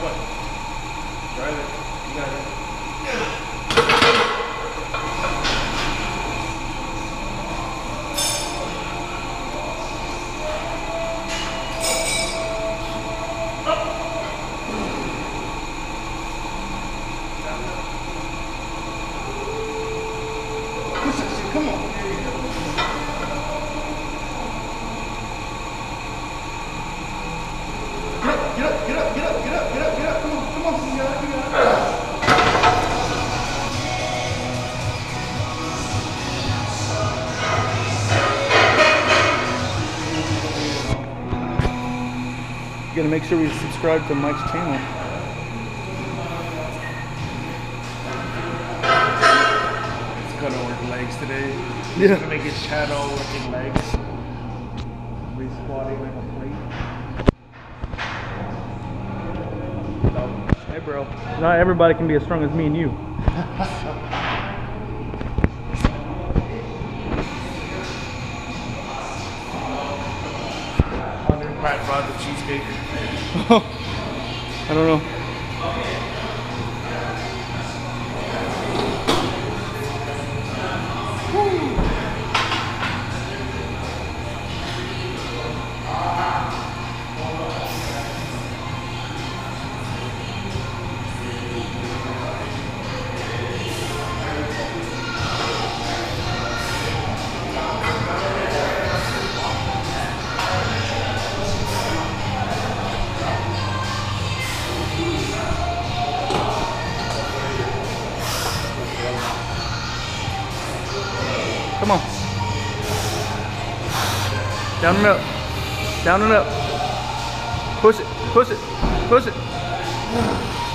What? Drive it. You got it. Push that shit, come on. Get up, get up, get up, get up, get up, get up, get up. Come on, come on, you got it, you got it. You gotta make sure we subscribe to Mike's channel. It's gonna work legs today. Yeah. He's gonna make his channel working legs. Be squatting like a plate. Hey bro, not everybody can be as strong as me and you. 100 brought the cheesecake. I don't know. Come on. Down and up. Down and up. Push it. Push it. Push it.